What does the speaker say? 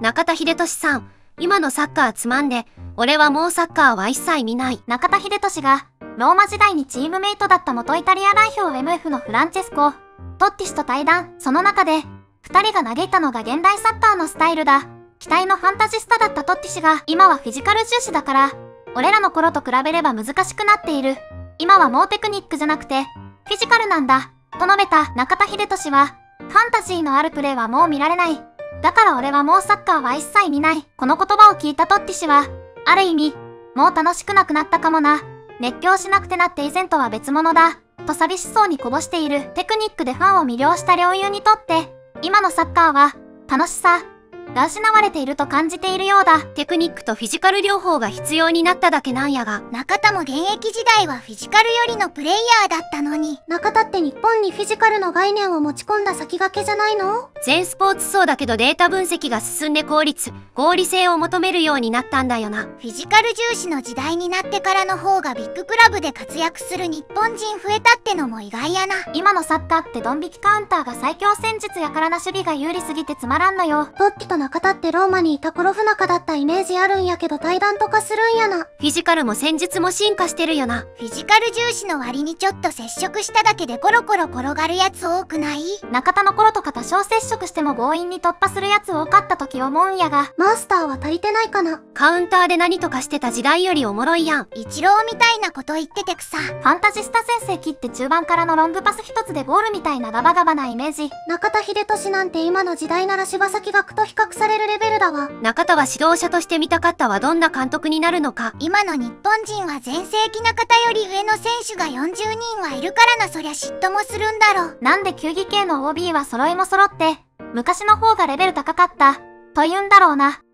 中田英寿さん、今のサッカーつまんで、俺はもうサッカーは一切見ない。 中田英寿が、ローマ時代にチームメイトだった元イタリア代表 MF のフランチェスコ・トッティ氏と対談。その中で、二人が嘆いたのが現代サッカーのスタイルだ。期待のファンタジスタだったトッティ氏が、今はフィジカル重視だから、俺らの頃と比べれば難しくなっている。今はもうテクニックじゃなくて、フィジカルなんだ。と述べた中田英寿は、ファンタジーのあるプレーはもう見られない。だから俺はもうサッカーは一切見ない。この言葉を聞いたトッティ氏は、ある意味、もう楽しくなくなったかもな。熱狂しなくてなって以前とは別物だ。と寂しそうにこぼしている。テクニックでファンを魅了した両友にとって、今のサッカーは、楽しさが失われていると感じているようだ。 テクニックとフィジカル両方が必要になっただけなんやが。 中田も現役時代はフィジカルよりのプレイヤーだったのに。 中田って日本にフィジカルの概念を持ち込んだ先駆けじゃないの？ 全スポーツ層だけどデータ分析が進んで効率、合理性を求めるようになったんだよな。 フィジカル重視の時代になってからの方がビッグクラブで活躍する日本人増えたってのも意外やな。 今のサッカーってドン引きカウンターが最強戦術やからな守備が有利すぎてつまらんのよ。 トッティと中田ってローマにいた頃不仲だったイメージあるんやけど対談とかするんやな。 フィジカルも戦術も進化してるよな。 フィジカル重視の割にちょっと接触しただけでコロコロ転がるやつ多くない？ 中田の頃とか多少接触しても強引に突破するやつ多かった時思うんやが。 マスターは足りてないかな？ カウンターで何とかしてた時代よりおもろいやん。 イチローみたいなこと言っててくさ。 ファンタジスタ先生切って中盤からのロングパス一つでゴールみたいなガバガバなイメージ。 中田英寿なんて今の時代なら柴崎岳と比較されるレベルだわ。 中田は指導者として見たかったわ。どんな監督になるのか。 今の日本人は全盛期中田より上の選手が40人はいるからな。そりゃ嫉妬もするんだろ。 なんで球技系の OB は揃いも揃って、昔の方がレベル高かった、と言うんだろうな。